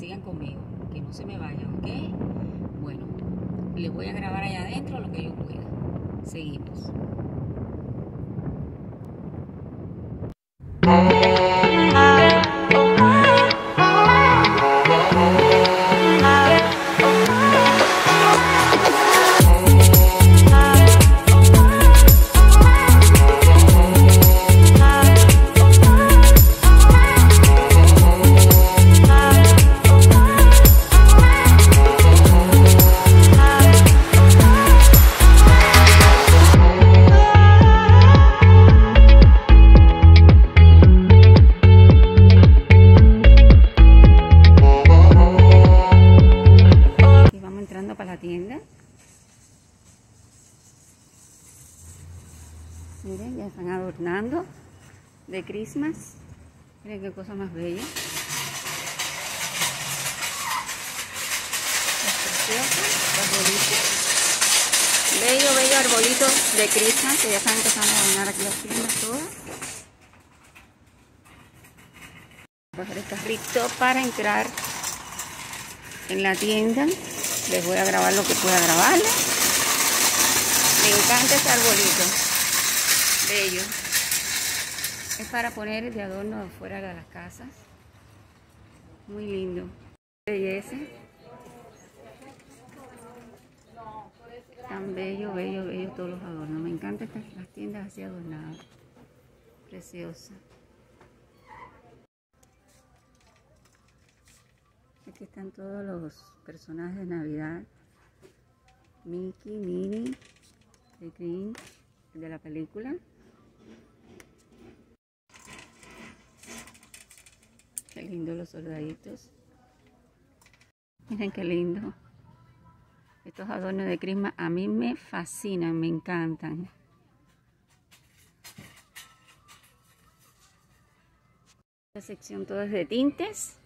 sigan conmigo, que no se me vayan, ¿ok? Bueno, les voy a grabar allá adentro lo que yo pueda. Seguimos. Tienda. Miren, ya están adornando de Christmas. Miren qué cosa más bella. Es precioso, arbolito. Bello, bello arbolito de Christmas que ya están empezando a adornar aquí las tiendas todas. Voy a coger el carrito para entrar en la tienda. Les voy a grabar lo que pueda grabarle. Me encanta este arbolito. Bello. Es para poner de adorno afuera de las casas. Muy lindo. Belleza. Tan bello, bello, bello todos los adornos. Me encantan las tiendas así adornadas. Preciosa. Aquí están todos los personajes de Navidad. Mickey, Minnie, The Grinch, de la película. Qué lindo los soldaditos. Miren qué lindo. Estos adornos de Christmas a mí me fascinan, me encantan. La sección toda es de tintes.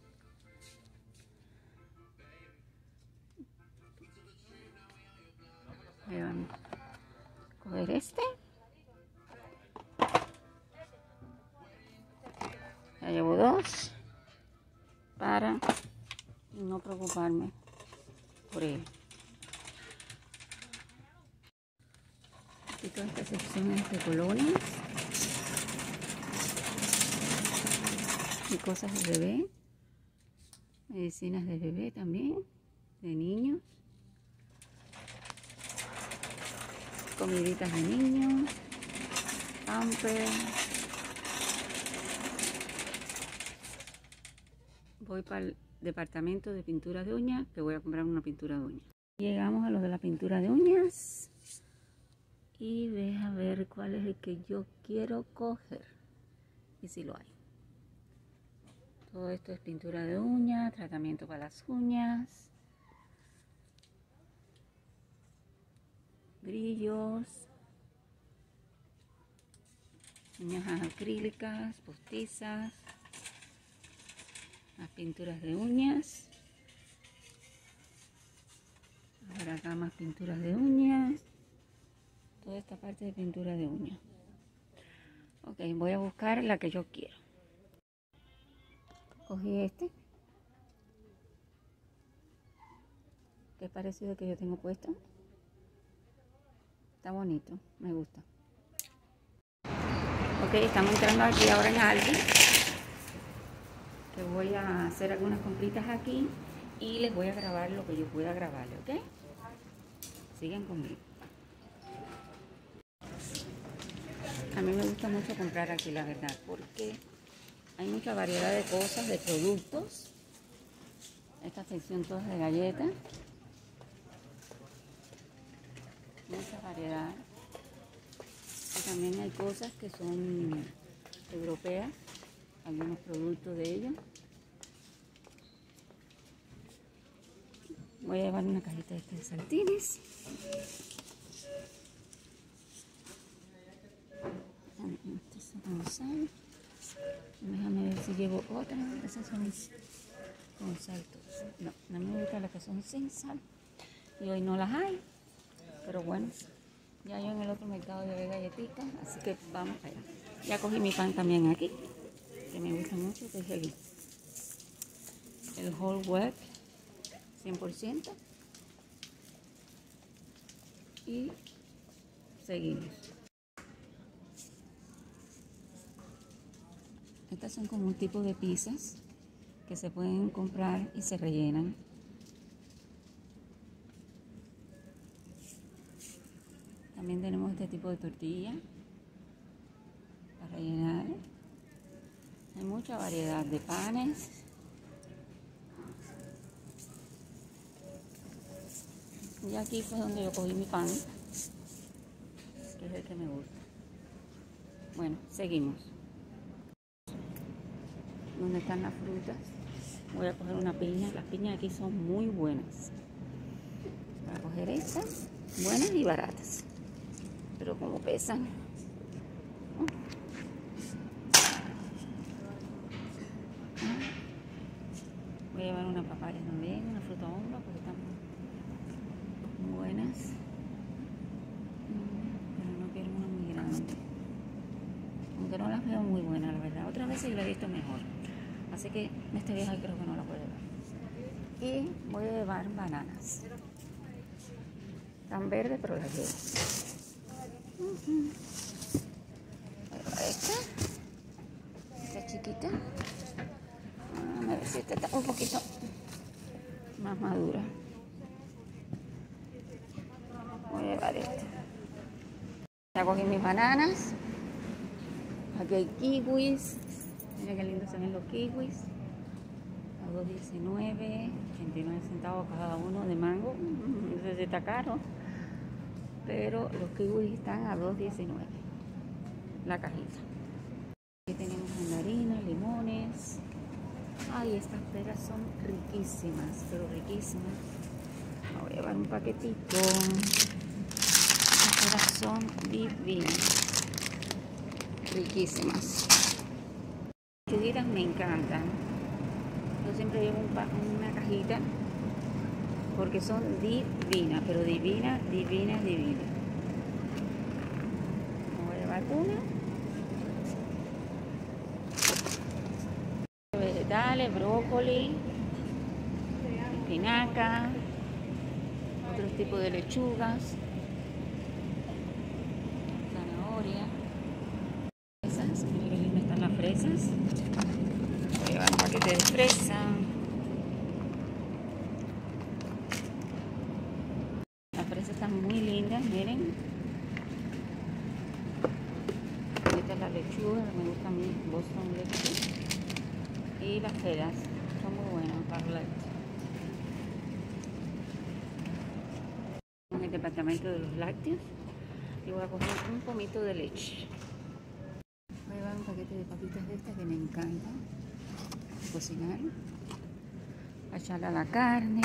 Voy a coger este. Ya llevo dos para no preocuparme por él. Aquí toda esta sección es de colonias y cosas de bebé, medicinas de bebé también, de niños. Comiditas de niños, pamper. Voy para el departamento de pintura de uñas, que voy a comprar una pintura de uñas. Llegamos a lo de la pintura de uñas y deja ver cuál es el que yo quiero coger y si lo hay. Todo esto es pintura de uñas, tratamiento para las uñas, brillos, uñas acrílicas, postizas, las pinturas de uñas. Ahora acá más pinturas de uñas. Toda esta parte de pintura de uñas. Ok, voy a buscar la que yo quiero. Cogí este, que es parecido al que yo tengo puesto. Está bonito, me gusta. Ok, estamos entrando aquí ahora en Aldi. Que voy a hacer algunas compritas aquí y les voy a grabar lo que yo pueda grabarle, ¿ok? Sigan conmigo. A mí me gusta mucho comprar aquí, la verdad, porque hay mucha variedad de cosas, de productos. Esta sección toda es de galletas. Mucha variedad. Y también hay cosas que son europeas, algunos productos de ellos. Voy a llevar una cajita de saltines. Déjame ver si llevo otra. Esas son con sal. No, no me gustan las que son sin sal. Y hoy no las hay. Pero bueno, ya yo en el otro mercado llevé galletitas, así que vamos allá. Ya cogí mi pan también aquí, que me gusta mucho, que es el el whole wheat 100%. Y seguimos. Estas son como un tipo de pizzas que se pueden comprar y se rellenan. También tenemos este tipo de tortilla para rellenar. Hay mucha variedad de panes. Y aquí fue donde yo cogí mi pan, que es el que me gusta. Bueno, seguimos. ¿Dónde están las frutas? Voy a coger una piña. Las piñas aquí son muy buenas. Voy a coger estas, buenas y baratas. Pero como pesan. Voy a llevar una papaya también, una fruta honda, porque están muy buenas. Pero no quiero una muy grande. Aunque no las veo muy buenas, la verdad. Otras veces yo la he visto mejor. Así que en este viaje creo que no la voy a llevar. Y voy a llevar bananas. Están verdes, pero las llevo. Esta chiquita. A ver si esta está un poquito más madura. Voy a llevar esta. Ya cogí mis bananas. Aquí hay kiwis. Mira qué lindo se ven los kiwis. A $2.19, 89 centavos cada uno de mango. No sé si está caro, pero los kiwis están a $2.19 la cajita. Aquí tenemos mandarinas, limones. Ay, estas peras son riquísimas, pero riquísimas. Me voy a llevar un paquetito. Estas peras son divinas, riquísimas. Las lechuguitas me encantan. Yo siempre llevo una cajita porque son divinas, pero divinas. Me voy a llevar una. Vegetales, brócoli, espinaca, otros tipos de lechugas, zanahoria. Miren qué lindas están las fresas. Voy a llevar un paquete de fresa. Las fresas están muy lindas, miren. Esta es la lechuga, me gusta a mí, Boston leche. Y las peras son muy buenas, Parlet. En el departamento de los lácteos. Y voy a coger un pomito de leche. Voy a llevar un paquete de papitas de estas que me encantan cocinar. A echarle a la carne.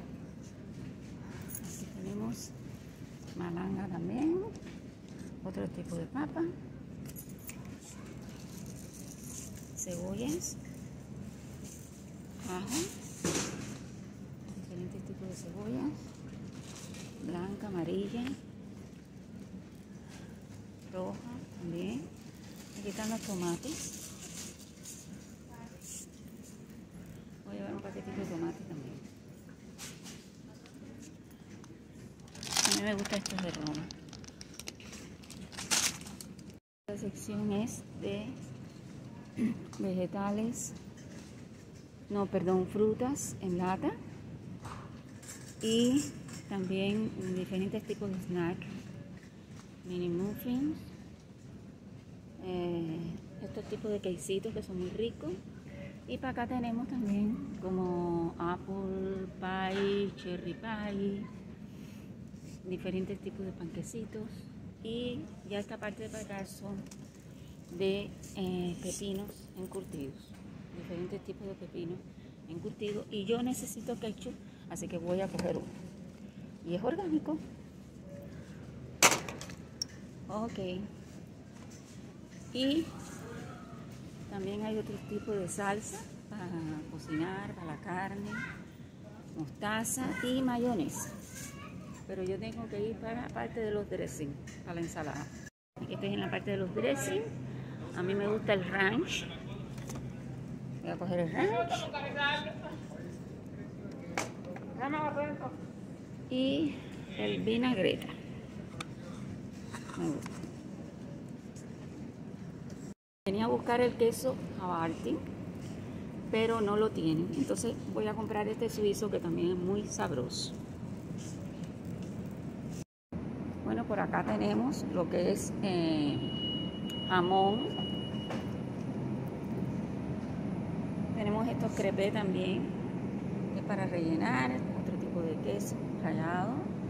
Aquí tenemos malanga también. Otro tipo de papa. Cebollas. Ajo. Diferentes tipos de cebollas. Blanca, amarilla. Roja también. Aquí están los tomates. Voy a llevar un paquetito de tomate también. A mí me gusta estos de Roma. Esta sección es de vegetales, no, perdón, frutas en lata y también diferentes tipos de snack, mini muffins, estos tipos de quesitos que son muy ricos. Y para acá tenemos también como apple pie, cherry pie, diferentes tipos de panquecitos. Y ya esta parte de para acá son de pepinos encurtidos, diferentes tipos de pepinos encurtidos. Y yo necesito ketchup, así que voy a coger uno. Y es orgánico. Ok. Y también hay otro tipo de salsa para cocinar, para la carne, mostaza y mayonesa. Pero yo tengo que ir para la parte de los dressing, para la ensalada. Aquí estoy en la parte de los dressing. A mí me gusta el ranch. Voy a coger el ranch. Y el vinagreta. Me gusta. Venía a buscar el queso Havarti, pero no lo tienen. Entonces voy a comprar este suizo que también es muy sabroso. Bueno, por acá tenemos lo que es jamón. Tenemos estos crepes también, que es para rellenar, otro tipo de queso rallado.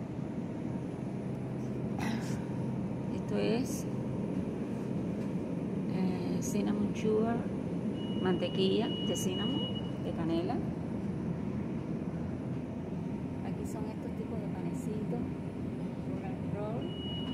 Esto es cinnamon sugar, mantequilla de cinnamon, de canela. Aquí son estos tipos de panecitos, roll,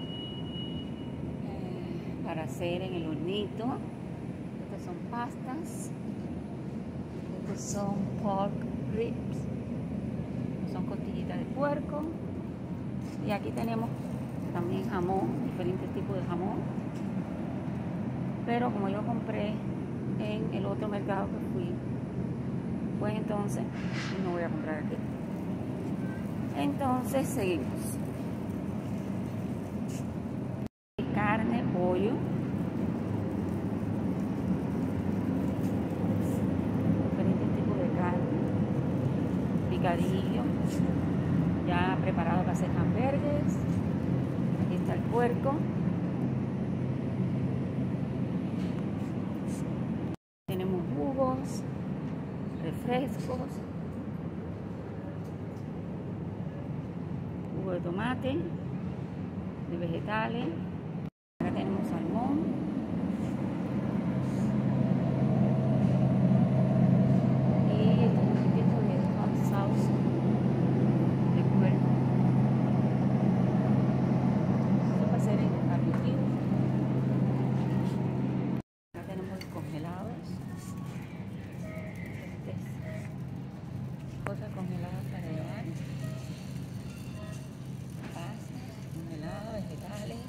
para hacer en el hornito. Estas son pastas. Estos son pork ribs, son costillitas de puerco. Y aquí tenemos también jamón, diferentes tipos de jamón. Pero como yo compré en el otro mercado que fui, pues entonces no voy a comprar aquí. Entonces seguimos. Carne, pollo, diferentes tipos de carne, picadillo, ya preparado para hacer hamburgues. Aquí está el puerco. Tenemos jugos, refrescos, jugo de tomate, de vegetales. Acá tenemos salmón. Y este es un poquito de hot sauce de puerco. Esto va a ser en barbecue. Acá tenemos congelados. Cosas congeladas para llevar. Pastas, congeladas, vegetales.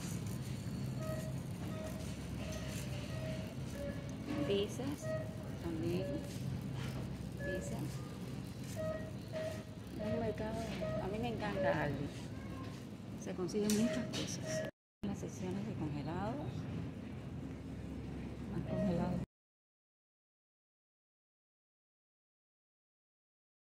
Pizzas, también. Pizzas. Es un mercado, a mí me encanta Aldi. Se consiguen muchas cosas. Las secciones de congelados. Más congelados